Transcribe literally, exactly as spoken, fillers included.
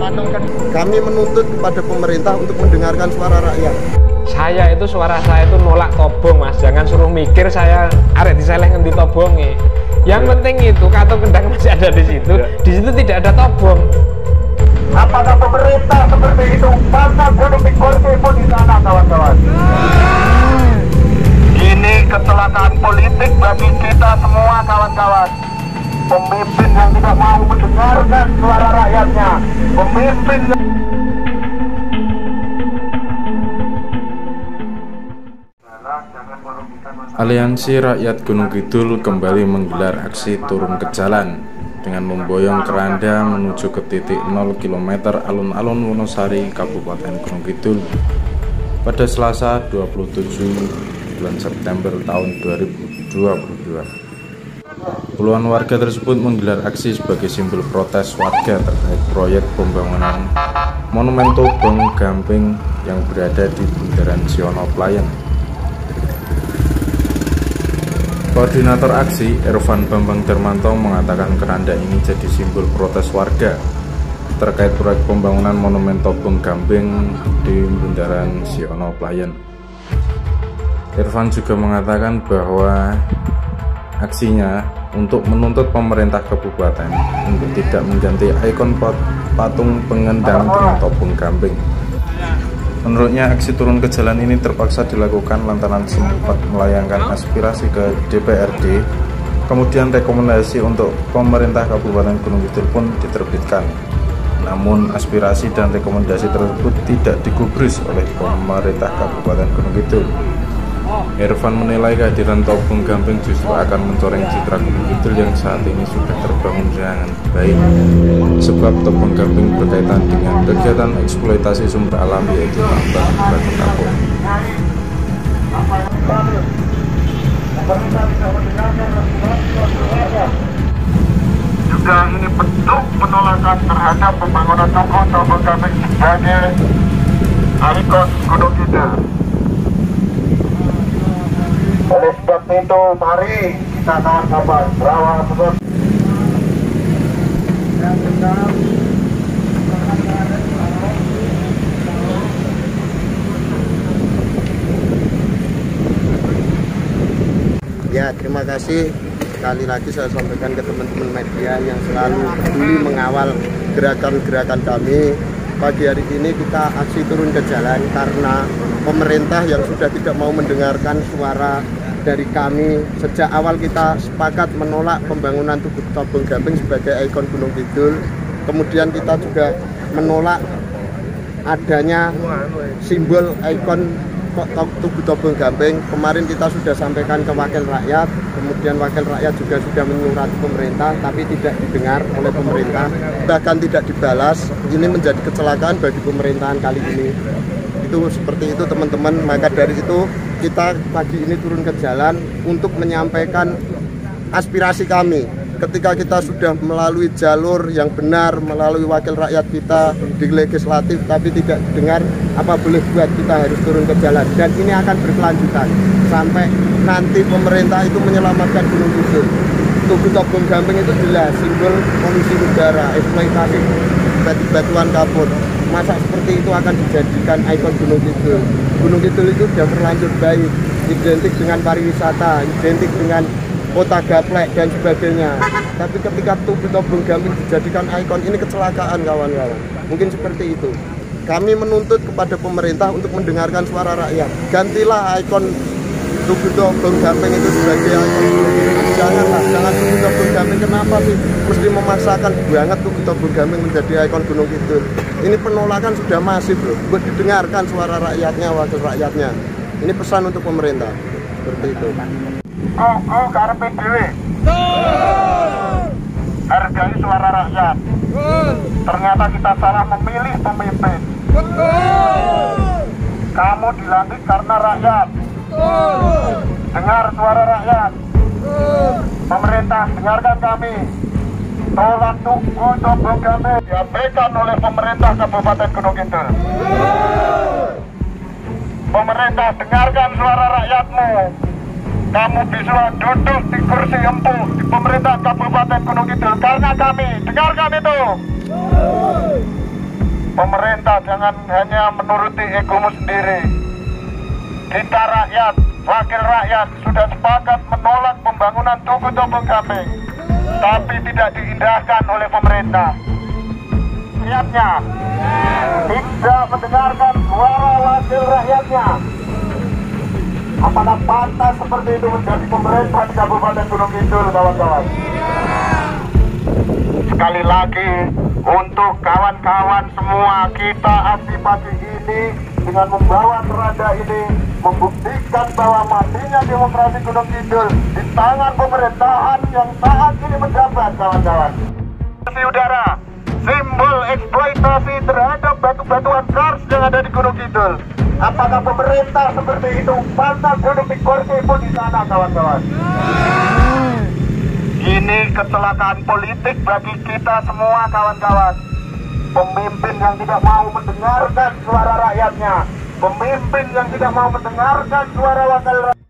Kami menuntut kepada pemerintah untuk mendengarkan suara rakyat. Saya itu suara saya itu nolak tobong, Mas. Jangan suruh mikir saya arek diseleh ngendi tobonge. Yang penting itu kartu kendang masih ada di situ. Di situ tidak ada tobong. Apakah pemerintah seperti itu? Maka gunung Pikorti pun di sana, kawan-kawan. Ini kecelakaan politik bagi kita semua, kawan-kawan. Pemimpin yang tidak mau mendengarkan suara rakyatnya, pemimpin yang... Aliansi Rakyat Gunung Kidul kembali menggelar aksi turun ke jalan dengan memboyong keranda menuju ke titik nol kilometer alun-alun Wonosari, Kabupaten Gunung Kidul pada Selasa dua puluh tujuh bulan September tahun dua ribu dua puluh dua. Puluhan warga tersebut menggelar aksi sebagai simbol protes warga terkait proyek pembangunan Monumen Tobong Gamping yang berada di Bundaran Siono Playan. Koordinator aksi, Irfan Bambang Darmanto, mengatakan keranda ini jadi simbol protes warga terkait proyek pembangunan Monumen Tobong Gamping di Bundaran Siono Playan. Irfan juga mengatakan bahwa aksinya untuk menuntut pemerintah kabupaten untuk tidak mengganti ikon patung pengendang dengan Tobong Gamping. Menurutnya, aksi turun ke jalan ini terpaksa dilakukan lantaran sempat melayangkan aspirasi ke D P R D, kemudian rekomendasi untuk pemerintah Kabupaten Gunung Kidul pun diterbitkan. Namun, aspirasi dan rekomendasi tersebut tidak digubris oleh pemerintah Kabupaten Gunung Kidul. Irfan menilai kehadiran Tobong Gamping justru akan mencoreng citra Gunung Kidul yang saat ini sudah terbangun dengan baik, sebab Tobong Gamping berkaitan dengan kegiatan eksploitasi sumber alam yaitu tambang batu kapur. Juga ini bentuk penolakan terhadap pembangunan Tobong Tobong Gamping sebagai ikon Gunung Kidul. Oleh sebab itu, mari kita kawan-kawan berawal sebab Ya, terima kasih. Sekali lagi saya sampaikan ke teman-teman media yang selalu peduli mengawal gerakan-gerakan kami. Pagi hari ini kita aksi turun ke jalan karena pemerintah yang sudah tidak mau mendengarkan suara dari kami. Sejak awal kita sepakat menolak pembangunan Tugu Tobong Gamping sebagai ikon Gunung Kidul. Kemudian kita juga menolak adanya simbol ikon Tugu Tobong Gamping. Kemarin kita sudah sampaikan ke wakil rakyat, kemudian wakil rakyat juga sudah menyurati pemerintah, tapi tidak didengar oleh pemerintah, bahkan tidak dibalas. Ini menjadi kecelakaan bagi pemerintahan kali ini. Itu seperti itu, teman-teman. Maka dari itu kita pagi ini turun ke jalan untuk menyampaikan aspirasi kami. Ketika kita sudah melalui jalur yang benar, melalui wakil rakyat kita di legislatif, tapi tidak didengar, apa boleh buat kita harus turun ke jalan. Dan ini akan berkelanjutan sampai nanti pemerintah itu menyelamatkan Gunung Kidul. Tugu Tobong Gamping itu jelas simbol polusi udara, eksploitasi batu-batuan kapur. Masa seperti itu akan dijadikan ikon Gunung Kidul? Gunung Kidul itu sudah terlanjur baik, identik dengan pariwisata, identik dengan kota gaplek dan sebagainya. Tapi ketika Tugu Tobong Gamping dijadikan ikon, ini kecelakaan, kawan-kawan. Mungkin seperti itu. Kami menuntut kepada pemerintah untuk mendengarkan suara rakyat. Gantilah ikon Tugu Tobong Gamping itu sebagai ikon Gunung Kidul. Janganlah, jangan Tugu Tobong Gamping. Kenapa sih mesti memaksakan banget Tugu Tobong Gamping menjadi ikon Gunung Kidul? Ini penolakan sudah masif loh. Buat didengarkan suara rakyatnya, wakil rakyatnya. Ini pesan untuk pemerintah. Seperti itu. Oh, oh, karepe dhewe. Hargai suara rakyat. Ternyata kita salah memilih pemimpin. Kamu dilantik karena rakyat. Dengar suara rakyat. Pemerintah, dengarkan kami. Tolak Tugu Tobong Gamping diabaikan oleh pemerintah Kabupaten Gunung Kidul. Pemerintah, dengarkan suara rakyatmu. Kamu bisa duduk di kursi empuk di pemerintah Kabupaten Gunung Kidul karena kami. Dengarkan itu. pemerintah jangan hanya menuruti egomu sendiri. Kita rakyat, wakil rakyat sudah sepakat menolak pembangunan Tugu Tobong Gambing, tapi tidak diindahkan oleh pemerintah. Rakyatnya tidak mendengarkan suara wakil rakyatnya. Apakah pantas seperti itu menjadi pemerintah di Kabupaten Gunung Kidul, kawan-kawan? Sekali lagi, untuk kawan-kawan semua, kita aksi pagi ini dengan membawa keranda ini membuktikan bahwa matinya demokrasi Gunung Kidul di tangan pemerintahan yang saat ini menjabat, kawan-kawan. Udara, simbol eksploitasi terhadap batu-batuan kars yang ada di Gunung Kidul. Apakah pemerintah seperti itu pantas duduk di kursi pun di sana, kawan-kawan? Ini kecelakaan politik bagi kita semua, kawan-kawan. Pemimpin yang tidak mau mendengarkan suara rakyatnya, pemimpin yang tidak mau mendengarkan suara wakil rakyat.